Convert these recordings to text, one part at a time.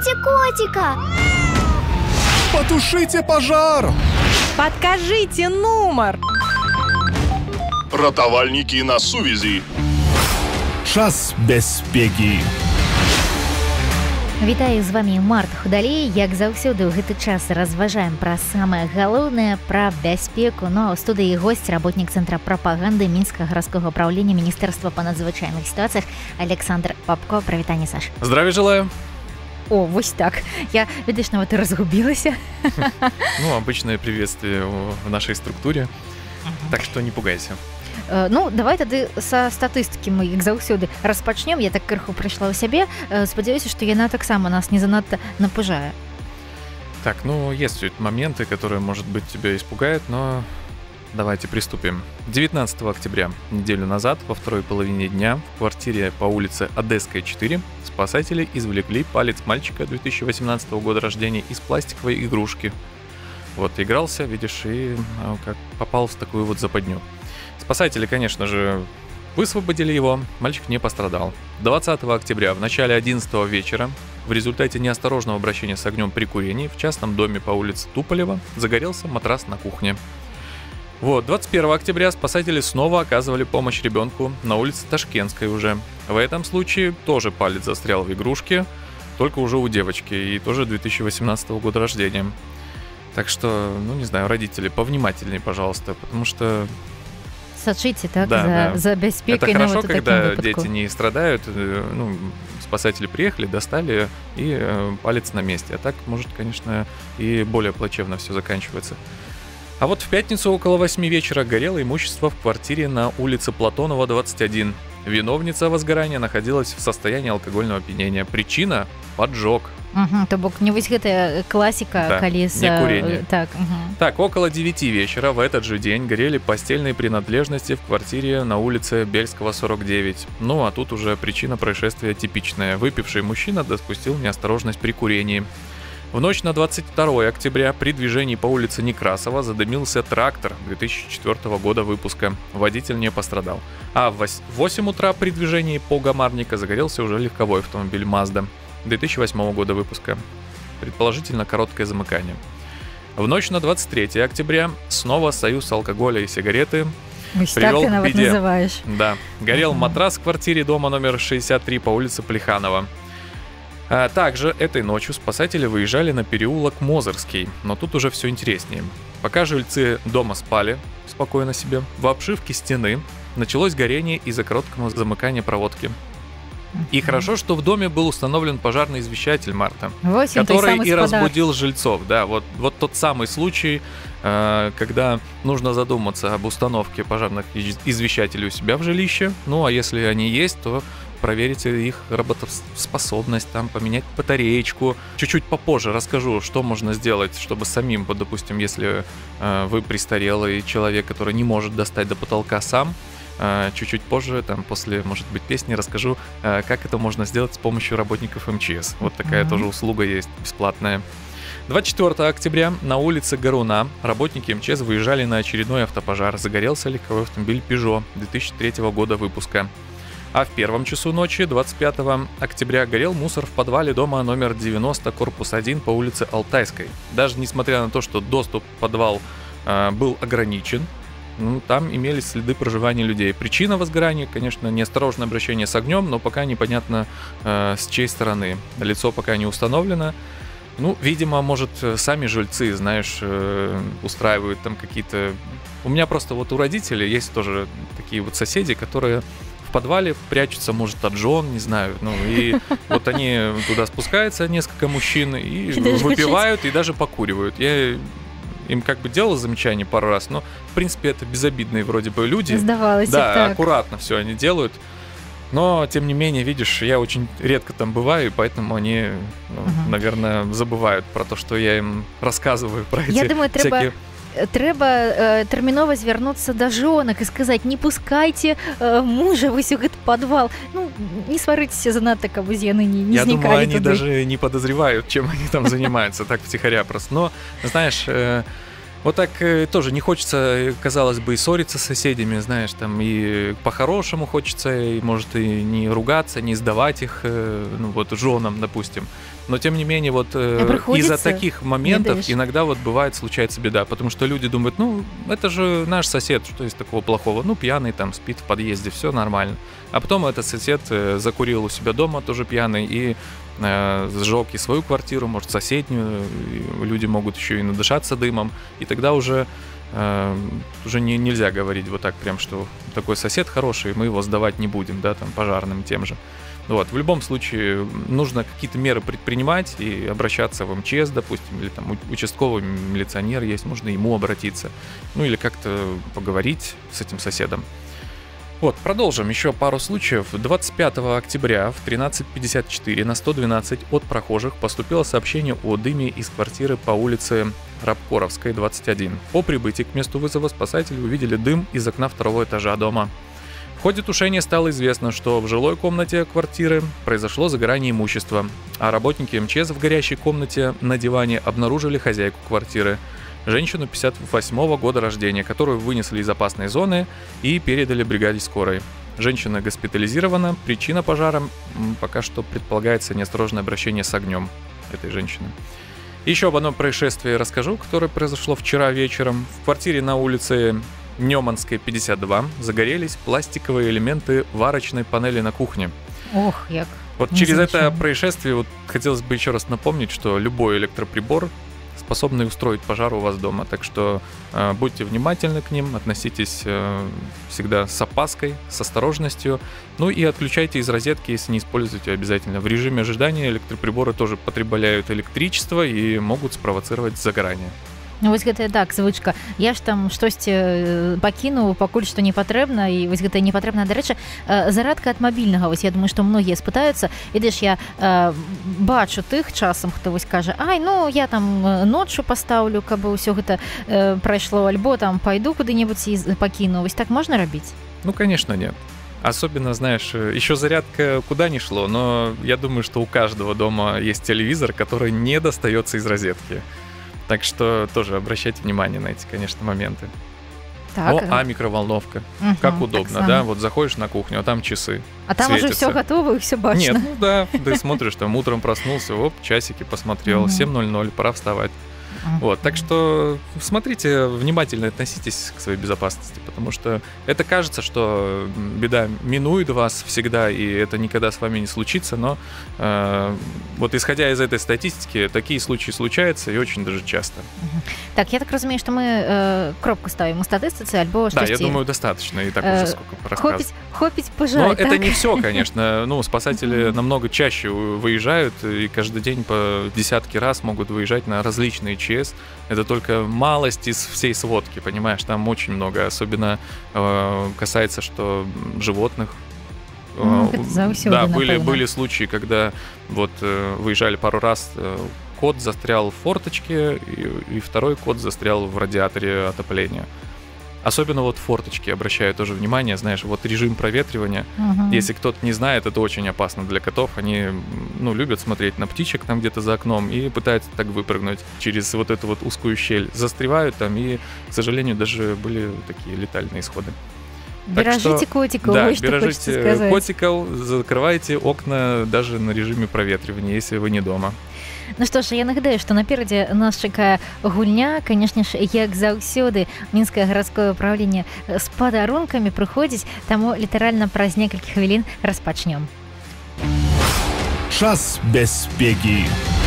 Спасите котика! Потушите пожар! Подкажите нумар! Ратавальнікі на сувязі. Час бяспекі. Вітаю, з вами Марта Худалей. Як заўсёды ў гэты час разважаем пра самае галоўнае, пра бяспеку. Ну а ў студыі госць, работнік Цэнтра прапаганды Мінскага гарадскога праўлення Міністэрства па надзвычайных сітуацыях Александр Попко. Прывітанне, Саш. Здравия желаю. О, вось так. Я, видишь, вот и разгубилась. Ну, обычное приветствие в нашей структуре, так что не пугайся. Ну, давай тады са статыстыкі мы, як заўсёды, распачнем. Я так крыху прыйшла ў сябе. Спадзяюся, што яна таксама нас не занадта напужае. Так, ну, есть моменты, которые, может быть, тебя испугают, но давайте приступим. 19 октября, неделю назад, во второй половине дня, в квартире по улице Одесская, 4, спасатели извлекли палец мальчика 2018 года рождения из пластиковой игрушки. Вот, игрался, видишь, и как попал в такую вот западню. Спасатели, конечно же, высвободили его, мальчик не пострадал. 20 октября в начале 11 вечера в результате неосторожного обращения с огнем при курении в частном доме по улице Туполева загорелся матрас на кухне. Вот, 21 октября спасатели снова оказывали помощь ребенку на улице Ташкентской уже. В этом случае тоже палец застрял в игрушке, только уже у девочки, и тоже 2018 года рождения. Так что, ну не знаю, родители, повнимательнее, пожалуйста, потому что... Сачите, так, да, за бяспекой. Это хорошо, когда дети не страдают. Ну, спасатели приехали, достали, и палец на месте. А так, может, конечно, и более плачевно все заканчивается. А вот в пятницу около 8 вечера горело имущество в квартире на улице Платонова, 21. Виновница возгорания находилась в состоянии алкогольного опьянения. Причина – поджог. То бок не вось гэтая классика, да, калі не курение. Так, около 9 вечера в этот же день горели постельные принадлежности в квартире на улице Бельского, 49. Ну, а тут уже причина происшествия типичная. Выпивший мужчина допустил неосторожность при курении. В ночь на 22 октября при движении по улице Некрасова задымился трактор 2004 года выпуска. Водитель не пострадал. А в 8 утра при движении по Гамарника загорелся уже легковой автомобиль Mazda 2008 года выпуска. Предположительно, короткое замыкание. В ночь на 23 октября снова союз алкоголя и сигареты привел к беде. Да, горел матрас в квартире дома номер 63 по улице Плеханова. Также этой ночью спасатели выезжали на переулок Мозырский, но тут уже все интереснее. Пока жильцы дома спали спокойно себе, в обшивке стены началось горение из-за короткого замыкания проводки. И хорошо, что в доме был установлен пожарный извещатель, Марта, который и разбудил жильцов. Да, вот тот самый случай, когда нужно задуматься об установке пожарных извещателей у себя в жилище. Ну, а если они есть, то проверите их работоспособность, там, поменять батареечку. Чуть-чуть попозже расскажу, что можно сделать, чтобы самим, вот, допустим, если вы престарелый человек, который не может достать до потолка сам, чуть-чуть позже, там, после, может быть, песни расскажу, как это можно сделать с помощью работников МЧС. Вот такая тоже услуга есть, бесплатная. 24 октября на улице Горуна работники МЧС выезжали на очередной автопожар. Загорелся легковой автомобиль Peugeot 2003 года выпуска. А в первом часу ночи, 25 октября, горел мусор в подвале дома номер 90, корпус 1 по улице Алтайской. Даже несмотря на то, что доступ в подвал был ограничен, ну, там имелись следы проживания людей. Причина возгорания, конечно, неосторожное обращение с огнем, но пока непонятно, с чьей стороны. Лицо пока не установлено. Ну, видимо, может, сами жильцы, знаешь, устраивают там какие-то... У меня просто вот у родителей есть тоже такие вот соседи, которые в подвале прячутся, может, от жен, не знаю. Ну, и вот они туда спускаются, несколько мужчин, и выпивают, и даже покуривают. Я им как бы делал замечание пару раз, но, в принципе, это безобидные вроде бы люди. Сдавалось, да, так. Аккуратно все они делают. Но, тем не менее, видишь, я очень редко там бываю, и поэтому они, наверное, забывают про то, что я им рассказываю про эти всякие... Трэба тэрмінова звярнуцца да жонак і сказаць: не пускайте мужа вось у гэты падвал. Ну, не сварыцеся занадта, каб яны не знікалі. Я думаю, они даже не подозревают, чем они там занимаются, так втихаря просто. Но, знаешь, Вот так тоже не хочется, казалось бы, и ссориться с соседями, знаешь, там и по-хорошему хочется, и может и не ругаться, не сдавать их, ну вот женам, допустим. Но тем не менее вот из-за таких моментов иногда вот бывает, случается беда, потому что люди думают, ну это же наш сосед, что есть такого плохого, ну пьяный там спит в подъезде, все нормально. А потом этот сосед закурил у себя дома, тоже пьяный, и сжег и свою квартиру, может, соседнюю, и люди могут еще и надышаться дымом, и тогда уже нельзя говорить вот так прям, что такой сосед хороший, мы его сдавать не будем, да, там, пожарным тем же. Вот, в любом случае нужно какие-то меры предпринимать и обращаться в МЧС, допустим, или там участковый милиционер есть, можно ему обратиться, ну или как-то поговорить с этим соседом. Вот, продолжим еще пару случаев. 25 октября в 13:54 на 112 от прохожих поступило сообщение о дыме из квартиры по улице Рабкоровской, 21. По прибытии к месту вызова спасатели увидели дым из окна второго этажа дома. В ходе тушения стало известно, что в жилой комнате квартиры произошло загорание имущества, а работники МЧС в горящей комнате на диване обнаружили хозяйку квартиры, женщину 58 года рождения, которую вынесли из опасной зоны и передали бригаде скорой. Женщина госпитализирована. Причина пожара пока что предполагается неосторожное обращение с огнем этой женщины. Еще об одном происшествии расскажу, которое произошло вчера вечером. В квартире на улице Неманской, 52, загорелись пластиковые элементы варочной панели на кухне. Ох, як. Вот через это происшествие вот хотелось бы еще раз напомнить, что любой электроприбор способны устроить пожар у вас дома. Так что будьте внимательны к ним, относитесь всегда с опаской, с осторожностью. Ну и отключайте из розетки, если не используете обязательно. В режиме ожидания электроприборы тоже потребляют электричество и могут спровоцировать загорание. Ну, вось гэта так, звычка. Я ж там штосьці пакінуў, пакуль што не патрэбна, і вось гэта не патрэбна. Дарэчы, зарадка ад мабільнага, вось я думаю, што многія спытаюцца. Ідеш, я бачу тых часам, хто вось кажа, ай, ну, я там ноччу пастаўлю, каб ўсё гэта прайшло, альбо там пайду куды-небудзь і пакіну. Вось так можна рабіць? Ну, конечно, нет. Особенно, знаешь, еще зарядка куда ни шло, но я думаю, что у каждого дома есть телевизор, который не достается из розетки. Так что тоже обращайте внимание на эти, конечно, моменты. Так. А микроволновка. Как удобно, да? Вот заходишь на кухню, а там часы. А там светятся. уже все готово и все бачно. Нет, ну да, ты смотришь, там утром проснулся, оп, часики посмотрел, 7:00, пора вставать. Вот, так что смотрите, внимательно относитесь к своей безопасности, потому что это кажется, что беда минует вас всегда, и это никогда с вами не случится, но вот исходя из этой статистики, такие случаи случаются и очень даже часто. Так, я так разумею, что мы кропку ставим у статистицы, альбо да, я думаю, достаточно, и так уже сколько рассказывать. Хопить пожар. Но это не все, конечно. Ну, спасатели намного чаще выезжают, и каждый день по десятки раз могут выезжать на различные ЧС. Это только малость из всей сводки, понимаешь? Там очень много, особенно касается, что животных. Да, были случаи, когда вот выезжали пару раз, кот застрял в форточке, и второй кот застрял в радиаторе отопления. Особенно вот форточки, обращаю тоже внимание, знаешь, вот режим проветривания. Если кто-то не знает, это очень опасно для котов. Они, ну, любят смотреть на птичек там где-то за окном и пытаются так выпрыгнуть через вот эту вот узкую щель. Застревают там, и, к сожалению, даже были такие летальные исходы. Бережите котиков, да, вот что хочется сказать. Котиков, закрывайте окна даже на режиме проветривания, если вы не дома. Ну што ж, я нагадаю, што наперадзе нас чакае гульня, канешне ж, як заўсёды, мінскае гарадское ўправленне з падарункамі прыходзіць, таму літаральна праз некалькі хвілін распачнём. Час бяспекі.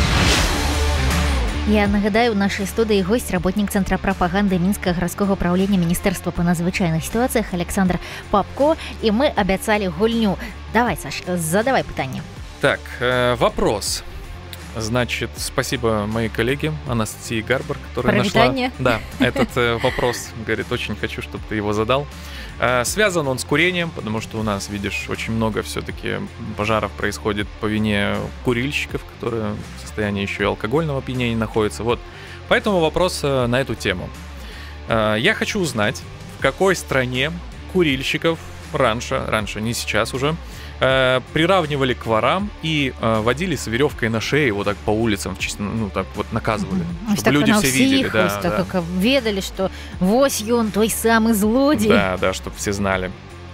Я нагадаю, у нашай студыі госць, работнік Цэнтра прапаганды мінскага гарадскога ўправлення Міністэрства па надзвычайных сітуацыях Александр Попко, і мы абяцалі гульню. Давай, Саш, задавай пытанне. Так, вопрос. Значит, спасибо моей коллеге Анастасии Гарбар, которая нашла этот вопрос. Говорит, очень хочу, чтобы ты его задал. Связан он с курением, потому что у нас, видишь, очень много все-таки пожаров происходит по вине курильщиков, которые в состоянии еще и алкогольного опьянения находятся. Вот. Поэтому вопрос на эту тему. Я хочу узнать, в какой стране курильщиков раньше, не сейчас уже, приравнивали к ворам и водили с веревкой на шее вот так по улицам, ну так вот наказывали, чтобы люди все видели. Как ведали, что вось ён той самый злодей. Да, чтобы все знали.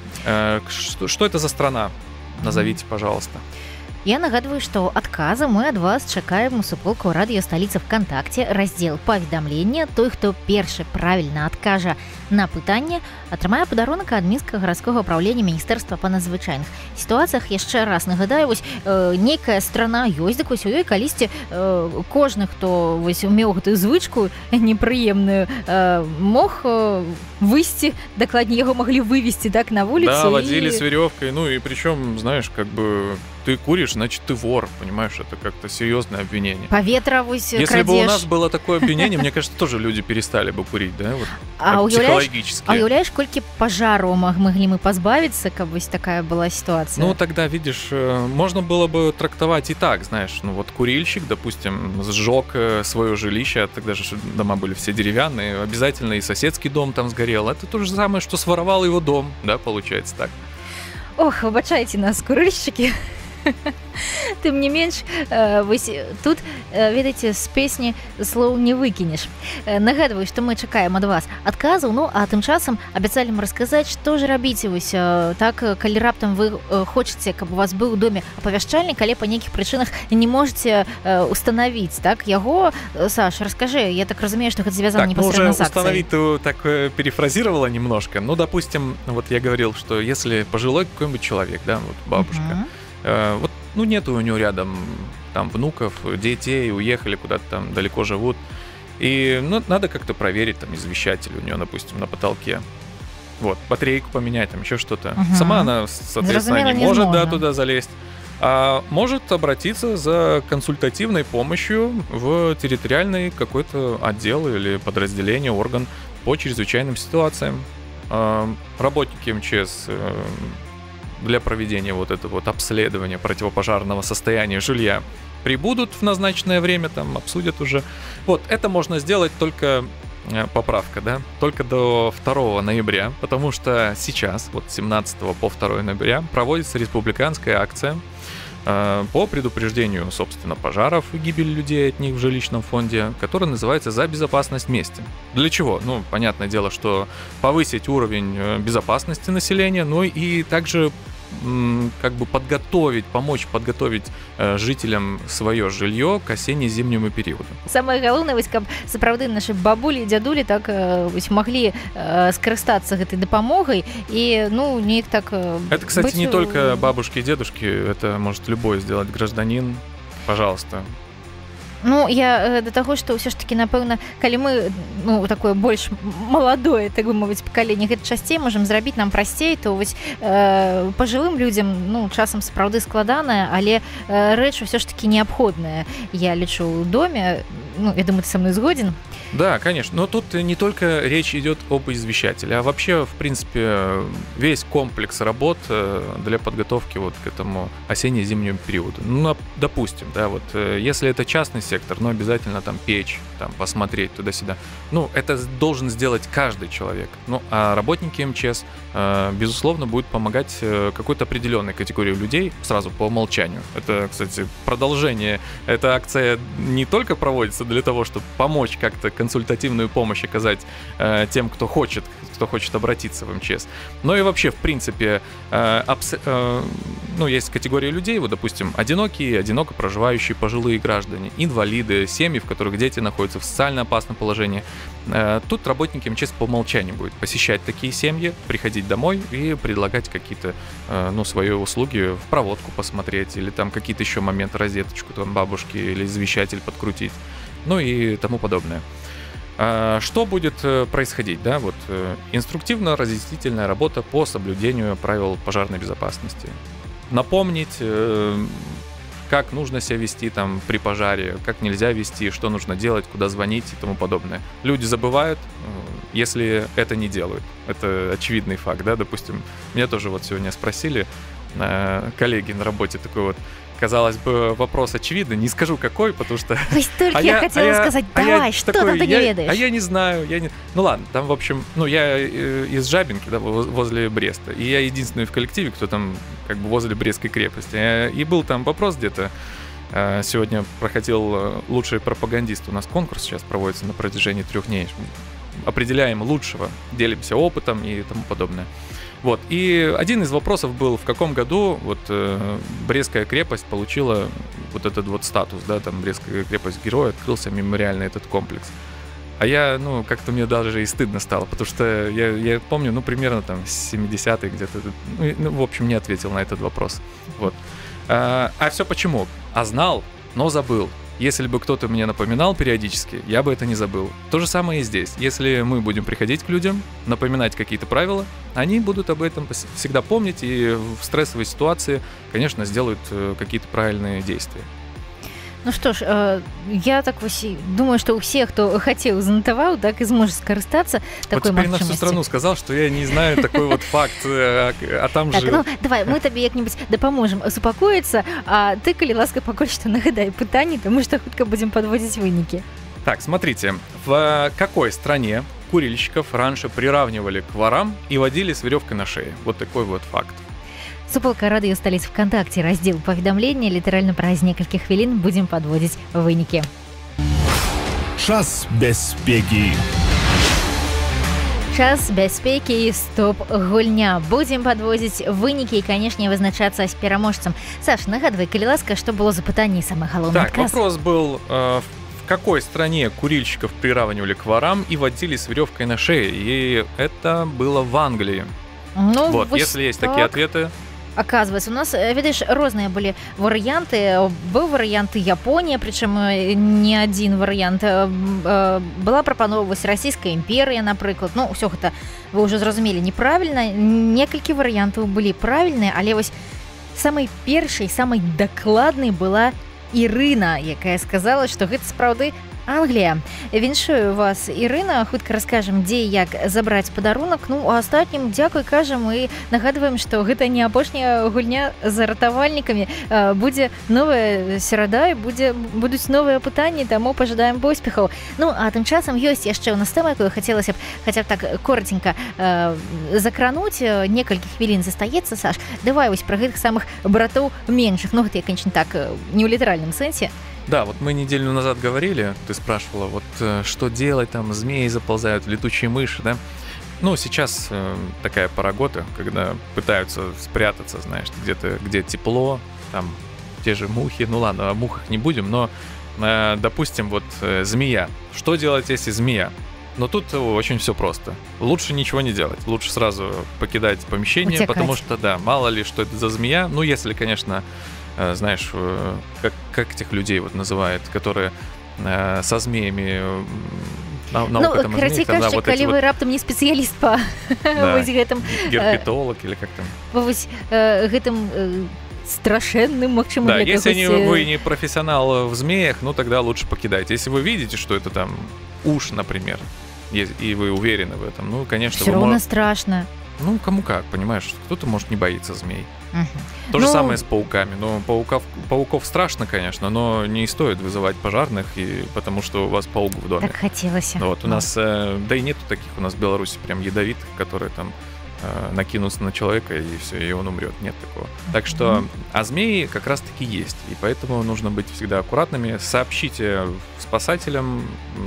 Что это за страна? Назовите, пожалуйста. Я нагадываю, что адказа мы ад вас чакаем у суполку радыё сталіца ВКонтакте, раздзел паведамлення. Той, хто першы правільна адкажа на пытанне, атрымае падарунак ад мінскага гарадскога ўпраўлення міністэрства па надзвычайных сітуацыях. Яшчэ раз нагадаю, вось нейкая страна ёсць, дык вось у ёй калісьці кожны, хто вось меў гэтую звычку непрыемную, мог выйсці, дакладней яго маглі вывесці так на вуліцу. Да, водили с веревкой, ну и причем, знаешь, как бы ты куришь, значит, ты вор, понимаешь, это как-то серьезное обвинение. Поветра вось крадзеш. Если бы у нас было такое обвинение, мне кажется, тоже люди перестали бы курить, да, вот, психологически. А уявляешь, колькі пожару могли мы позбавиться, как бы такая была ситуация? Ну, тогда, видишь, можно было бы трактовать и так, знаешь, ну вот курильщик, допустим, сжег свое жилище, тогда же дома были все деревянные, обязательно и соседский дом там сгорел. Это то же самое, что своровал его дом, да, получается так. Ох, выбачайте нас, курильщики. Тым не менш, вось тут, ведаеце, з песні слоў не выкінеш. Нагадваю, што мы чакаем ад вас адказаў, ну, а тым часам абяцалі мы расказаць, што ж рабіце вось так, калі раптам вы хочаце, каб у вас быў у доме апавяшчальнік, але па нейкіх прычынах не можаце устанавіць, так, яго. Саш, расскажи, я так разумею, што гэта звязана непосредственно с акцией. Так, ну, уже установить ты так перефразировала немножко. Ну, допустим, вот я говорил, что если пожилой какой-нибудь человек, да, вот бабушка, вот, ну, нету у него рядом там внуков, детей, уехали куда-то там далеко живут. И, ну, надо как-то проверить там извещатель у нее, допустим, на потолке. Вот, батарейку поменять, там еще что-то. Сама она, соответственно, не может, да, туда залезть. А может обратиться за консультативной помощью в территориальный какой-то отдел или подразделение, орган по чрезвычайным ситуациям. Работники МЧС для проведения вот этого вот обследования противопожарного состояния жилья прибудут в назначенное время, там обсудят уже. Вот, это можно сделать только, поправка, да, только до 2 ноября, потому что сейчас, вот 17 по 2 ноября, проводится республиканская акция по предупреждению, собственно, пожаров и гибели людей от них в жилищном фонде, которая называется «За безопасность вместе». Для чего? Ну, понятное дело, что повысить уровень безопасности населения, но и также как бы помочь подготовить жителям свое жилье к осенне-зимнему периоду. Самое главное, каб сапраўды наши бабули и дядули так могли скарыстацца гэтай дапамогай и, ну, неяк так. Это, кстати, не только бабушки и дедушки, это может любой сделать гражданин. Пожалуйста. Ну, я до таго, што ўсё ж такі, напэўна, калі мы, ну, такое больш маладое, так бы мовіць, пакаленне, гэта часцей можам зрабіць нам прасцей, то вось пажылым людзям, ну, часам сапраўды складаная, але рэч ўсё ж такі неабходная. Я лічу ў доме, ну, я думаю, ты со мной згоден. Да, конечно, но тут не только речь идет об извещателе, а вообще, в принципе, весь комплекс работ для подготовки вот к этому осенне-зимнему периоду. Ну, допустим, да, вот если это частный сектор, но обязательно там печь, там посмотреть туда-сюда. Ну, это должен сделать каждый человек. Ну, а работники МЧС, безусловно, будут помогать какой-то определенной категории людей сразу по умолчанию. Это, кстати, продолжение. Эта акция не только проводится для того, чтобы помочь как-то консультативную помощь оказать тем, кто хочет обратиться в МЧС. Но и вообще, в принципе, ну, есть категория людей, вот, допустим, одинокие, одиноко проживающие пожилые граждане, инвалиды, семьи, в которых дети находятся в социально опасном положении. Тут работники МЧС по умолчанию будут посещать такие семьи, приходить домой и предлагать какие-то, ну, свои услуги, в проводку посмотреть или там какие-то еще моменты, розеточку там бабушки или извещатель подкрутить, ну и тому подобное. Что будет происходить? Да? Вот, инструктивно-разъяснительная работа по соблюдению правил пожарной безопасности. Напомнить, как нужно себя вести там при пожаре, как нельзя вести, что нужно делать, куда звонить и тому подобное. Люди забывают, если это не делают. Это очевидный факт, да, допустим, меня тоже вот сегодня спросили, коллеги на работе такой вот, казалось бы, вопрос очевидный, не скажу какой, потому что... Ось только я хотела сказать, давай, что ты не ведаешь? А я не знаю, Ну ладно, там, в общем, я из Жабинки, да, возле Бреста, и я единственный в коллективе, кто там как бы возле Брестской крепости. И был там вопрос где-то, сегодня проходил лучший пропагандист, у нас конкурс сейчас проводится на протяжении 3 дней, определяем лучшего, делимся опытом и тому подобное. Вот. И один из вопросов был, в каком году вот Брестская крепость получила вот этот вот статус, да, там Брестская крепость героя, открылся мемориальный этот комплекс. А я, как-то мне даже и стыдно стало, потому что я помню, примерно там 70-е где-то, в общем, не ответил на этот вопрос. Вот. А все почему? А знал, но забыл. Если бы кто-то мне напоминал периодически, я бы это не забыл. То же самое и здесь. Если мы будем приходить к людям, напоминать какие-то правила, они будут об этом всегда помнить и в стрессовой ситуации, конечно, сделают какие-то правильные действия. Ну што ж, я так думаю, што ўсе, хто хацеў занатаваў, так і зможа скарыстацца такой магчымасцю. Вот теперь на всю магчымасцю. страну сказал, что я не знаю такой вот факт, а там Так, жил. давай, мы табе як-небудзь дапаможам супакоіцца, а ты, калі ласка, пакуль што нагадай пытанні, таму што хутка будзем падводзіць вынікі. Так, смотрите, в какой стране курильщиков раньше приравнивали к ворам и водили с веревкой на шее? Вот такой вот факт. Суполка радыё сталіц ВКонтакте, раздзел паведамлення, літаральна праз некалькі хвілін будзем падводзіць вынікі. Час бяспекі. Час бяспекі і стоп-гульня. Будзем падводзіць вынікі і, канешне, вызначацца з пераможцам. Саш, нагадвай, калі ласка, што было за пытанне і самы галоўны Так, адказ. вопрос был, в какой стране курильщиков приравнивали к ворам и водили с веревкой на шее? И это было в Англии. Ну, Вот, если есть такие ответы... Оказывается, у нас, видишь, розныя былі варыянты. Быў варыянт Японія, прычым не адзін варыянт. Была прапанова Расійская імперія, напрыклад. Ну, ўсё гэта вы ўжо зразумелі неправільна. Некалькі варыянтаў былі правільныя, але вось самай першай, самай дакладнай была Ірына, якая сказала, што гэта сапраўды Англія. Віншую вас, Ірына, хутка раскажам, дзе і як забраць падарунак. Ну, а астатнім дзякуй кажам і нагадваем, што гэта не апошняя гульня з ратавальнікамі. Будзе новая серада і будуць новыя пытанні, таму пажадаем поспехаў. Ну, а тым часам ёсць яшчэ ў нас тэма, якую хацелася б хаця б так коротенька закрануць. Некалькі хвілін застаецца, Саш. Давай вось пра гэтых самых братоў меншых. Ну, гэта я, конечно, так, не ў літаральным сэнсе. Да, вот мы неделю назад говорили, ты спрашивала, вот что делать, там змеи заползают, летучие мыши, да? Ну, сейчас такая пора года, когда пытаются спрятаться, знаешь, где-то, где тепло, там те же мухи, ну ладно, о мухах не будем, но, допустим, вот змея. Что делать, если змея? Но тут очень все просто. Лучше ничего не делать, лучше сразу покидать помещение, утекать. Потому что, да, мало ли, что это за змея, ну, если, конечно... Знаешь, как этих людей вот называют, которые со змеями наука там карацей кажучы, вот калі вот... вы раптам не спецыяліст па вось гэтым герпетолог или как там. Вось гэтым страшэнным, магчыма, да, для если когось... вы не профессионал в змеях, ну тогда лучше покидайте. Если вы видите, что это там уж, например, и вы уверены в этом, ну, конечно... Всё равно страшно. Ну, кому как, понимаешь, кто-то, может, не боится змей. Угу. То же самое с пауками. Ну, пауков страшно, конечно, но не стоит вызывать пожарных, потому что у вас паук в доме. Так хотелось. Вот, у нас, да и нету таких у нас в Беларуси прям ядовитых, которые там накинутся на человека, и все, и он умрет. Нет такого. Так что, а змеи как раз-таки есть, и поэтому нужно быть всегда аккуратными. Сообщите спасателям,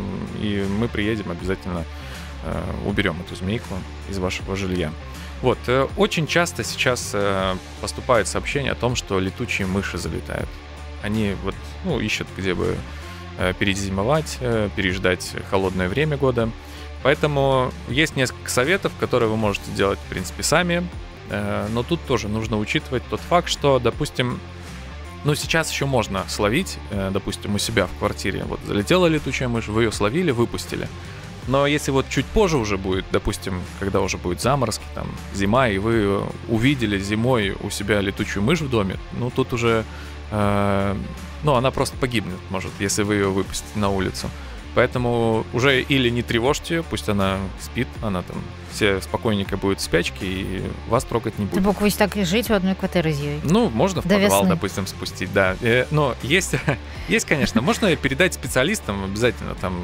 и мы приедем обязательно, уберем эту змейку из вашего жилья. Вот, очень часто сейчас поступает сообщение о том, что летучие мыши залетают. Они вот, ну, ищут, где бы перезимовать, переждать холодное время года. Поэтому есть несколько советов, которые вы можете делать, в принципе, сами. Но тут тоже нужно учитывать тот факт, что, допустим, ну, сейчас еще можно словить, допустим, у себя в квартире. Вот залетела летучая мышь, вы ее словили, выпустили. Но если вот чуть позже уже будет, допустим, когда уже будет заморозки, там, зима, и вы увидели зимой у себя летучую мышь в доме, ну, тут уже, ну, она просто погибнет, может, если вы ее выпустите на улицу. Поэтому уже или не тревожьте, пусть она спит, она там все спокойненько будет в спячке и вас трогать не будет. Ты мог вось так и жить в одной квартире с ней. Ну, можно в До подвал, весны. допустим, спустить, да. Но есть, конечно, можно передать специалистам обязательно там.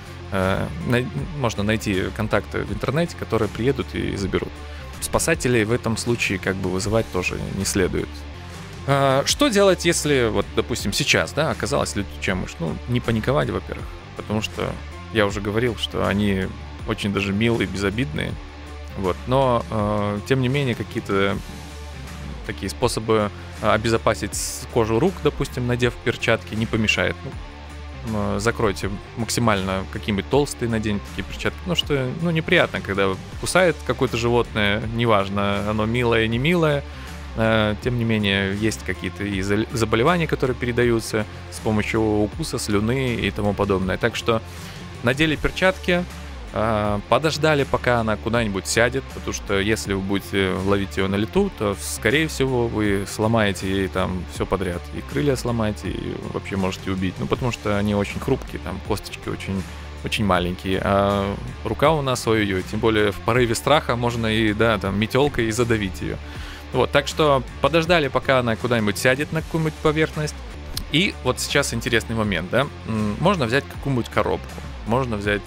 Можно найти контакты в интернете, которые приедут и заберут. Спасателей в этом случае как бы вызывать тоже не следует. Что делать, если, вот, допустим, сейчас, да, оказалась летучая мышь? Ну, не паниковать, во-первых, потому что я уже говорил, что они очень даже милые, безобидные, вот. Но, тем не менее, какие-то такие способы обезопасить кожу рук, допустим, надев перчатки, не помешает. Закройте максимально какие-нибудь толстые, наденьте такие перчатки. Ну, что, ну, неприятно, когда кусает какое-то животное, неважно, оно милое, не милое. Тем не менее, есть какие-то и заболевания, которые передаются с помощью укуса, слюны и тому подобное. Так что надели перчатки, подождали, пока она куда-нибудь сядет, потому что если вы будете ловить ее на лету, то, скорее всего, вы сломаете ей там все подряд. И крылья сломаете, и вообще можете убить. Ну, потому что они очень хрупкие, там косточки очень, очень маленькие. А рука у нас, ой-ой-ой, тем более в порыве страха можно и, да, там, метелкой и задавить ее. Вот, так что подождали, пока она куда-нибудь сядет на какую-нибудь поверхность. И вот сейчас интересный момент, да? Можно взять какую-нибудь коробку, можно взять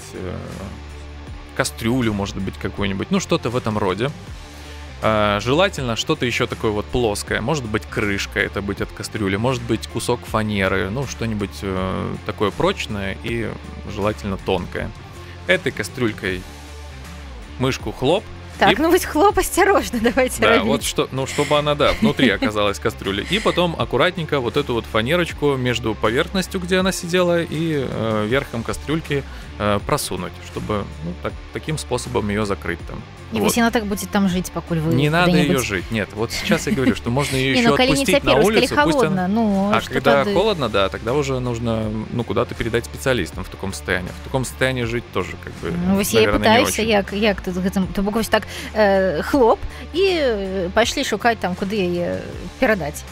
кастрюлю, может быть, какую-нибудь, ну, что-то в этом роде. Желательно что-то еще такое вот плоское. Может быть, крышка, это быть от кастрюли, может быть, кусок фанеры, ну, что-нибудь такое прочное и желательно тонкое. Этой кастрюлькой мышку хлоп. Так, ну ведь хлоп, осторожно, давайте Да, робить. вот что, ну, чтобы она, да, внутри оказалась кастрюля. И потом аккуратненько вот эту вот фанерочку между поверхностью, где она сидела, и верхом кастрюльки просунуть, чтобы, ну, таким способом ее закрыть там. И Вот. вот она так будет там жить, покуль вы Не надо куды-нибудь. ее жить. Нет, вот сейчас я говорю, что можно ее Не, еще ну, коли не отпустить на цяпер, коли улицу. Пусть холодно, ну, А что когда тады? холодно, да, тогда уже нужно, ну, куда-то передать специалистам в таком состоянии. В таком состоянии жить тоже, как бы, Ну, вось я і наверное, не пытаюся, очень. як тут гэтым, то бок вось так хлоп і пайшлі шукаць там, куды яе перадаць.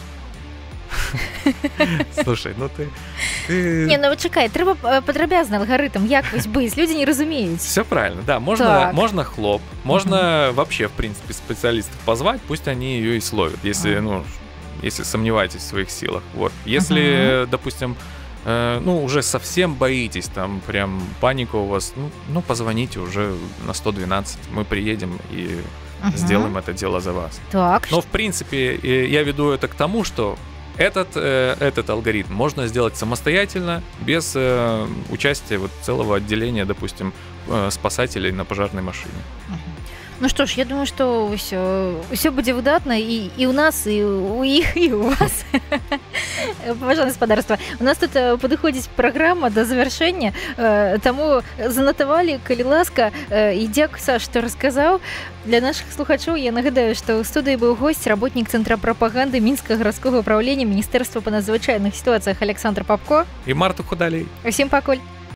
Слушай, ну ты... Не, ну чакай, трэба падрабязны алгарытм, як вось быць, людзі не разумеюць. Все правильно, да, можно, Так. можно хлоп, можно вообще, в принципе, специалистов позвать, пусть они ее и словят, если, ну, если сомневаетесь в своих силах, вот. Если, допустим, ну, уже совсем боитесь, там, прям паника у вас, ну, позвоните уже на 112, мы приедем и сделаем это дело за вас. Так, Но, в принципе, я веду это к тому, что этот алгоритм можно сделать самостоятельно, без участия вот целого отделения, допустим, спасателей на пожарной машине. ну што ж, я думаю, што ўсё будзе выдатна і ў нас, і ў іх, і ў вас. Паважанае гаспадарства, у нас тут падыходзіць праграма да завяршэння, таму занатавалі, калі ласка, і дзякуй, Саш, што расказаў. Для нашых слухачоў я нагадаю, што ў студыі быў госць, работнік Цэнтра прапаганды Мінскага гарадскога ўпраўлення Міністэрства па надзвычайных сітуацыях Александр Папко. И Марта Худалей. Усім пакуль.